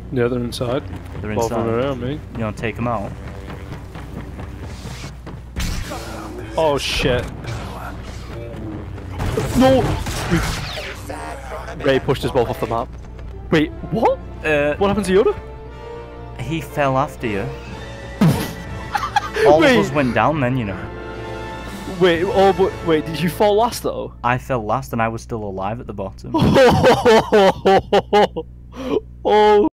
Yeah, they're inside. They're Both of them inside. around me. You want to take them out? Oh shit. No! Ray pushed us both off the map. Wait, what? What happened to Yoda? He fell after you. All Wait. of us went down then, you know. Wait, oh, but wait, did you fall last though? I fell last and I was still alive at the bottom. Oh,